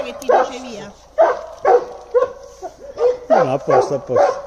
che ti dice via. No, a posto, a posto.